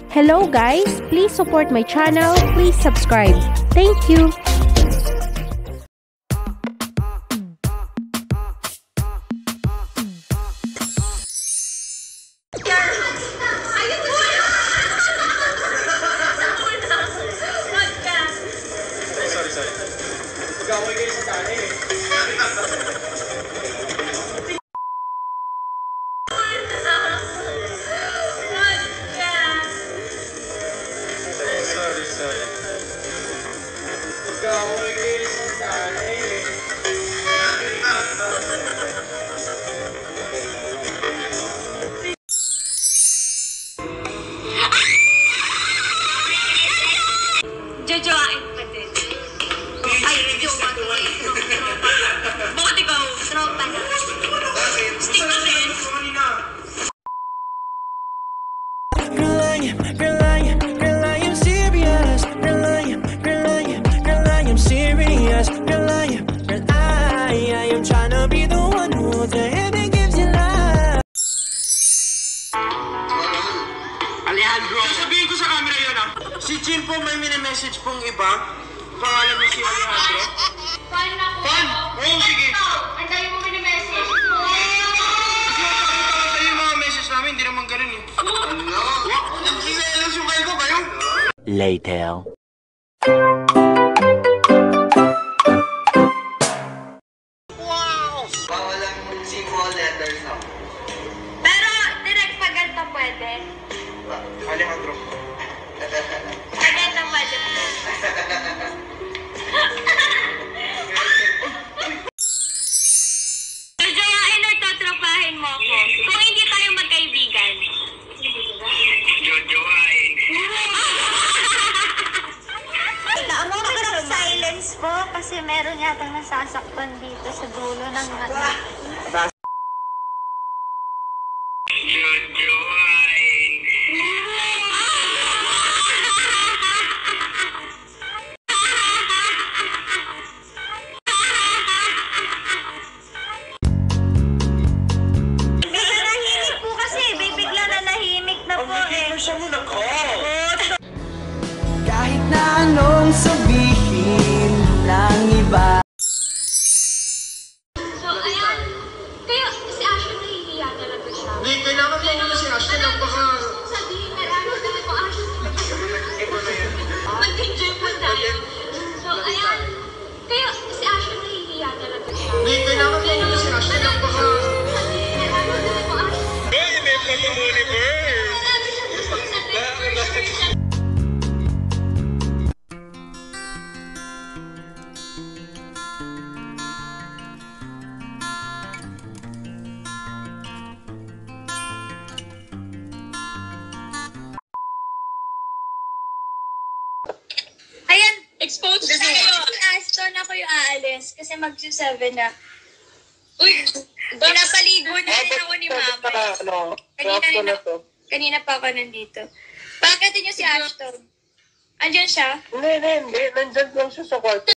Hello guys, please support my channel, please subscribe. Thank you. Jojoain ka din. Ay, jowa ko. Bakit ikaw? Tropa na. Stick na din. Girl, I am serious. Girl, I am serious. Girl, I am trying to be the one who holds your hand and gives you love. Alejandro, sasabihin ko sa camera yun ah. Si Chin po may mini-message pong iba. Pangalan mo si Alejandro. Fan na ko. Fan? Oo, sige. Ang dami mo mini-message. Kasi mapakita ko sa'yo yung mga message namin, hindi naman ganun eh. Ano? Nagsiselos yung kayo ko kayo? Later. Wow! Bawal ang simple letters na. Pero, direct pag ganito pwede. Alejandro. Pag ganito pwede. Jojoain or tatropahin mo ako. Kung hindi tayo magkaibigan. Jojoain. Okay lang silence po kasi meron yatang nasasaktan dito sa dulo ng Jojoain. Nanahimik po kasi. Bigla na nahimik na po eh. Siya mo na ko. Kahit na anong sabihin ng iba. So, ayan. Kaya si Ashley nahihiya talaga siya. Hindi, kailangan mo muna si Ashley. Napaka... Sabihin na lang naman ko, Ashley. Mag-enjoy po tayo. So, ayan. Kaya si Ashley nahihiya talaga siya. Hindi, kailangan mo muna si Ashley. Napaka... Sabihin na lang naman ko, Ashley. Hey, may pag-umuli ba? Marami siya gusto sa picture. Ayan, exposed na kayo. Aston ako yung aalis kasi mag-7 na. Uy, pinapaligo na rin ako ni Mama. Kanina pa ako nandito. Bakit niyo si Ashton? Andiyan siya? Hindi. Nandyan lang siya sa kwarto.